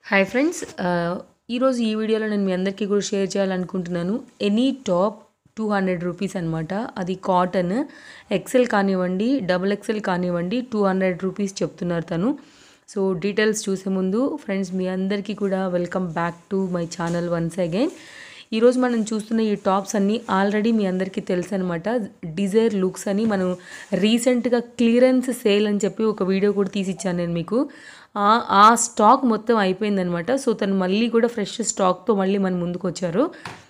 Hi friends ఈరోజు ఈ వీడియోలో నేను మీ అందరికీ కూడా షేర్ చేయాలనుకుంటున్నాను. ఎనీ టాప్ 200 రూపీస్ అనమాట. అది కాటన్ ఎక్సెల్ కానివ్వండి, డబుల్ ఎక్సెల్ కానివ్వండి, 200 రూపీస్ చెప్తున్నారు తను. సో డీటెయిల్స్ చూసే ముందు ఫ్రెండ్స్ మీ అందరికీ కూడా welcome back to my channel once again. ఈరోజు మనం చూస్తున్న ఈ టాప్స్ అన్నీ ఆల్రెడీ మీ అందరికీ తెలుసు అనమాట. డిజైర్ లుక్స్ అని మనం రీసెంట్గా క్లియరెన్స్ సేల్ అని చెప్పి ఒక వీడియో కూడా తీసిచ్చాను నేను మీకు. ఆ స్టాక్ మొత్తం అయిపోయిందనమాట. సో తను మళ్ళీ కూడా ఫ్రెష్ స్టాక్తో మళ్ళీ మన ముందుకు వచ్చారు.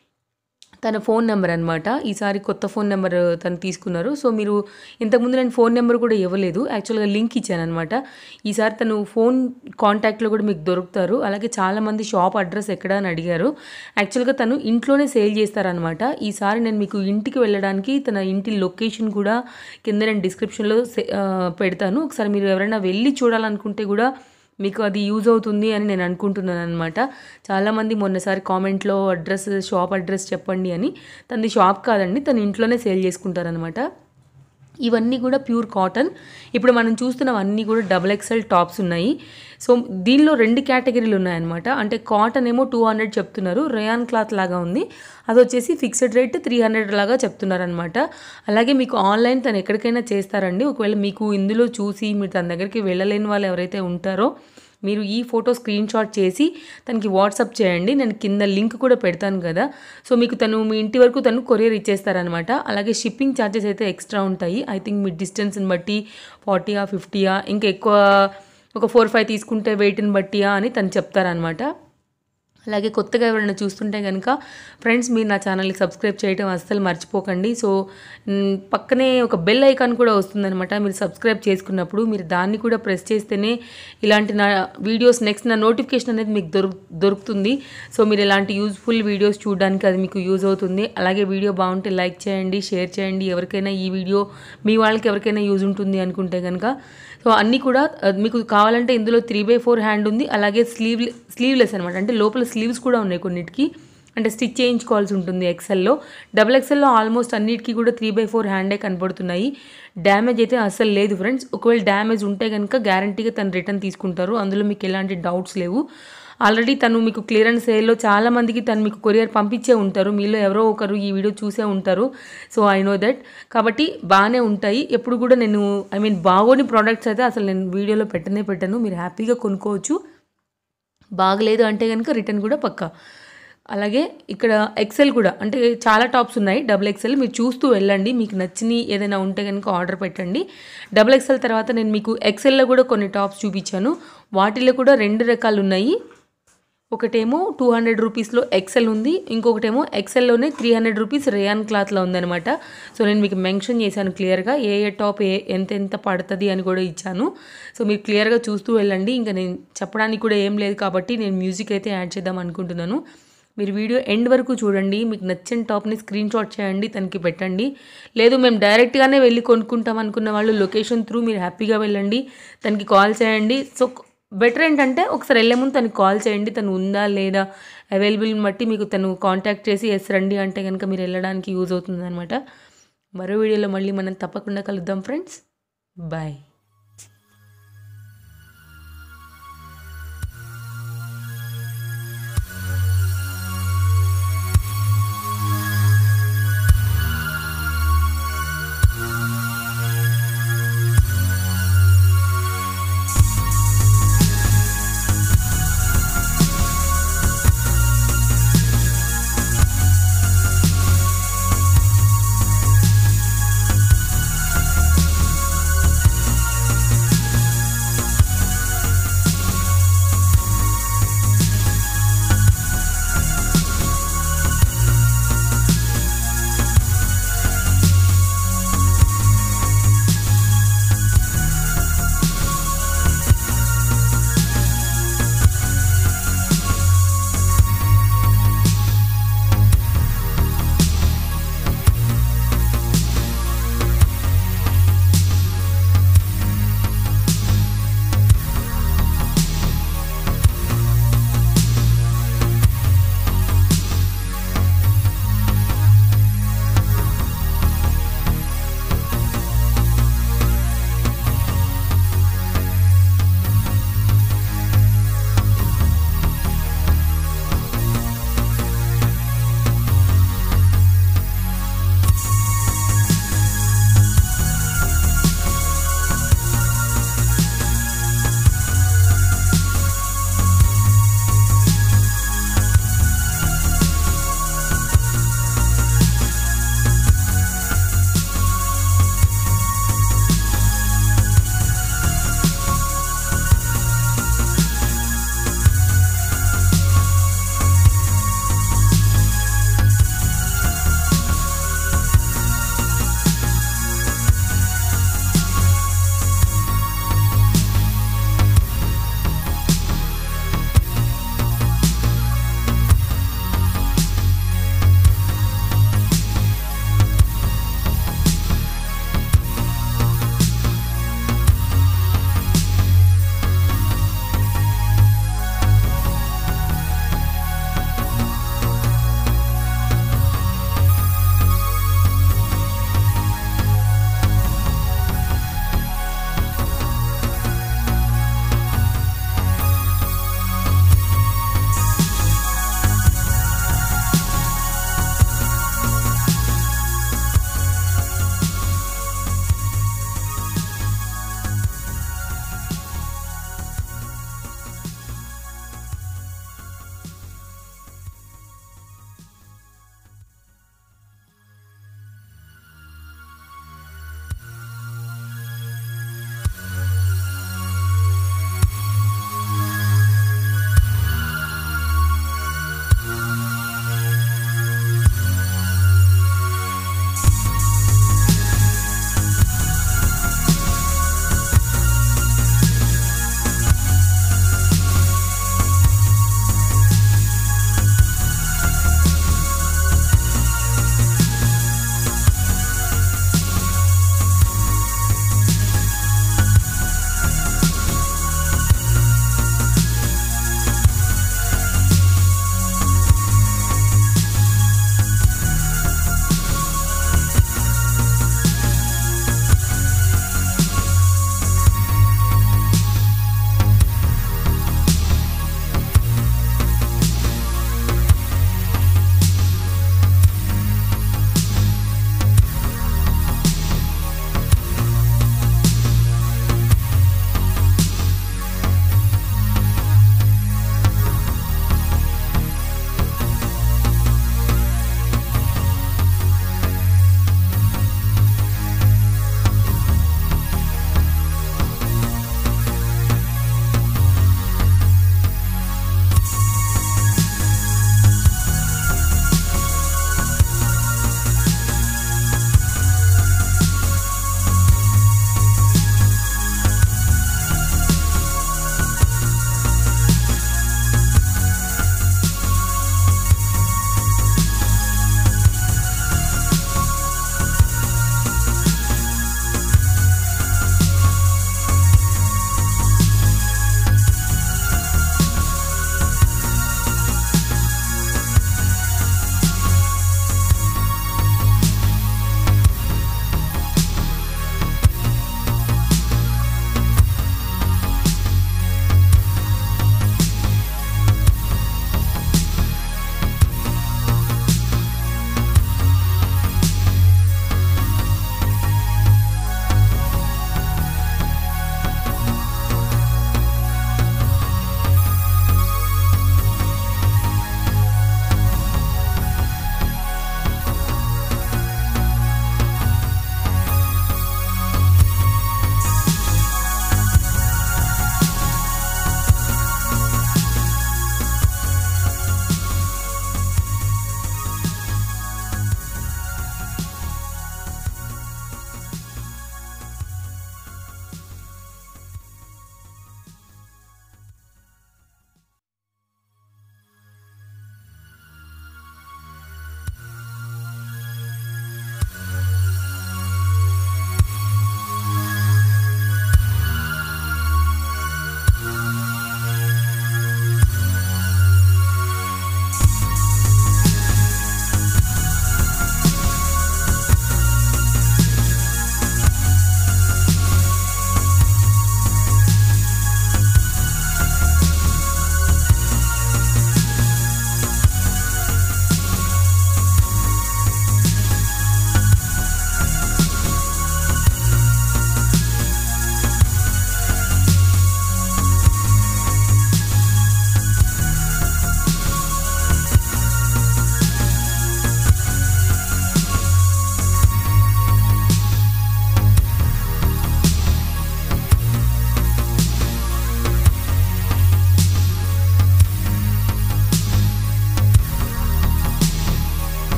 తన ఫోన్ నెంబర్ అనమాట, ఈసారి కొత్త ఫోన్ నెంబర్ తను తీసుకున్నారు. సో మీరు ఇంతకుముందు నేను ఫోన్ నెంబర్ కూడా ఇవ్వలేదు, యాక్చువల్గా లింక్ ఇచ్చాను అనమాట. ఈసారి తను ఫోన్ కాంటాక్ట్లో కూడా మీకు దొరుకుతారు. అలాగే చాలామంది షాప్ అడ్రస్ ఎక్కడ అని అడిగారు. యాక్చువల్గా తను ఇంట్లోనే సేల్ చేస్తారనమాట. ఈసారి నేను మీకు ఇంటికి వెళ్ళడానికి తన ఇంటి లొకేషన్ కూడా కింద నేను డిస్క్రిప్షన్లో పెడతాను. ఒకసారి మీరు ఎవరైనా వెళ్ళి చూడాలనుకుంటే కూడా మీకు అది యూజ్ అవుతుంది అని నేను అనుకుంటున్నాను అనమాట. చాలామంది మొన్నసారి కామెంట్లో షాప్ అడ్రస్ చెప్పండి అని. తనది షాప్ కాదండి, తను ఇంట్లోనే సేల్ చేసుకుంటారనమాట. ఇవన్నీ కూడా ప్యూర్ కాటన్. ఇప్పుడు మనం చూస్తున్నవన్నీ కూడా డబుల్ ఎక్సెల్ టాప్స్ ఉన్నాయి. సో దీనిలో 2 కేటగిరీలు ఉన్నాయన్నమాట. అంటే కాటన్ ఏమో 200 చెప్తున్నారు, రేయాన్ క్లాత్ లాగా ఉంది, అది వచ్చేసి ఫిక్స్డ్ రేట్ 300 లాగా చెప్తున్నారనమాట. అలాగే మీకు ఆన్లైన్ తను ఎక్కడికైనా చేస్తారండి. ఒకవేళ మీకు ఇందులో చూసి మీరు తన దగ్గరికి వెళ్ళలేని వాళ్ళు ఎవరైతే ఉంటారో మీరు ఈ ఫోటో స్క్రీన్ షాట్ చేసి తనకి వాట్సాప్ చేయండి. నేను కింద లింక్ కూడా పెడతాను కదా. సో మీకు తను మీ ఇంటి వరకు తను కొరియర్ ఇచ్చేస్తారనమాట. అలాగే షిప్పింగ్ ఛార్జెస్ అయితే ఎక్స్ట్రా ఉంటాయి. ఐ థింక్ మీ డిస్టెన్స్ని బట్టి 40 50 ఇంకా ఎక్కువ ఒక 4-5 తీసుకుంటే వెయిట్ని బట్టి అని తను చెప్తారనమాట. అలాగే కొత్తగా ఎవరైనా చూస్తుంటే కనుక ఫ్రెండ్స్ మీరు నా ఛానల్ని సబ్స్క్రైబ్ చేయడం అస్సలు మర్చిపోకండి. సో పక్కనే ఒక బెల్ ఐకాన్ కూడా వస్తుందనమాట. మీరు సబ్స్క్రైబ్ చేసుకున్నప్పుడు మీరు దాన్ని కూడా ప్రెస్ చేస్తేనే ఇలాంటి నా వీడియోస్ నెక్స్ట్ నా నోటిఫికేషన్ అనేది మీకు దొరుకుతుంది. సో మీరు ఇలాంటి యూజ్ఫుల్ వీడియోస్ చూడడానికి అది మీకు యూజ్ అవుతుంది. అలాగే వీడియో బాగుంటే లైక్ చేయండి, షేర్ చేయండి. ఎవరికైనా ఈ వీడియో మీ వాళ్ళకి ఎవరికైనా యూజ్ ఉంటుంది అనుకుంటే కనుక. సో అన్నీ కూడా మీకు కావాలంటే ఇందులో 3/4 హ్యాండ్ ఉంది. అలాగే స్లీవ్లెస్ అనమాట, అంటే లోపల స్లీవ్స్ కూడా ఉన్నాయి కొన్నిటికి, అంటే స్టిచ్ చేయించుకోవాల్సి ఉంటుంది ఎక్సెల్లో. డబుల్ ఎక్సెల్లో ఆల్మోస్ట్ అన్నిటికీ కూడా 3/4 హ్యాండే కనపడుతున్నాయి. డ్యామేజ్ అయితే అస్సలు లేదు ఫ్రెండ్స్. ఒకవేళ డ్యామేజ్ ఉంటే కనుక గ్యారంటీగా తను రిటర్న్ తీసుకుంటారు, అందులో మీకు ఎలాంటి డౌట్స్ లేవు. ఆల్రెడీ తను మీకు క్లియరెన్స్ సేల్లో చాలామందికి తను మీకు కొరియర్ పంపించే ఉంటారు. మీలో ఎవరో ఒకరు ఈ వీడియో చూసే ఉంటారు. So I know that. కాబట్టి బాగానే ఉంటాయి. ఎప్పుడు కూడా నేను బాగోని ప్రోడక్ట్స్ అయితే అసలు నేను వీడియోలో పెట్టను. మీరు హ్యాపీగా కొనుక్కోవచ్చు. బాగలేదు అంటే కనుక రిటర్న్ కూడా పక్కా. అలాగే ఇక్కడ ఎక్సెల్ కూడా, అంటే చాలా టాప్స్ ఉన్నాయి డబుల్ ఎక్సెల్. మీరు చూస్తూ వెళ్ళండి, మీకు నచ్చిని ఏదైనా ఉంటే కనుక ఆర్డర్ పెట్టండి. డబుల్ ఎక్సెల్ తర్వాత నేను మీకు ఎక్సెల్లో కూడా కొన్ని టాప్స్ చూపించాను. వాటిల్లో కూడా 2 రకాలు ఉన్నాయి. ఒకటేమో 200 రూపీస్లో ఎక్సెల్ ఉంది, ఇంకొకటేమో ఎక్సెల్లోనే 300 రూపీస్ రేయాన్ క్లాత్లో ఉందనమాట. సో నేను మీకు మెన్షన్ చేశాను క్లియర్గా ఏ టాప్ ఎంత పడుతుంది అని కూడా ఇచ్చాను. సో మీరు క్లియర్గా చూస్తూ వెళ్ళండి. ఇంకా నేను చెప్పడానికి కూడా ఏం లేదు కాబట్టి నేను మ్యూజిక్ అయితే యాడ్ చేద్దాం అనుకుంటున్నాను. మీరు వీడియో ఎండ్ వరకు చూడండి. మీకు నచ్చిన టాప్ని స్క్రీన్ షాట్ చేయండి, తనకి పెట్టండి. లేదు మేము డైరెక్ట్గానే వెళ్ళి కొనుక్కుంటాం అనుకున్న వాళ్ళు లొకేషన్ త్రూ మీరు హ్యాపీగా వెళ్ళండి, తనకి కాల్ చేయండి. సో బెటర్ ఏంటంటే ఒకసారి వెళ్ళే ముందు తనకి కాల్ చేయండి, తను ఉందా లేదా అవైలబుల్ని బట్టి మీకు తను కాంటాక్ట్ చేసి ఎస్ రండి అంటే కనుక మీరు వెళ్ళడానికి యూజ్ అవుతుంది అనమాట. మరో వీడియోలో మళ్ళీ మనం తప్పకుండా కలుద్దాం ఫ్రెండ్స్. బాయ్.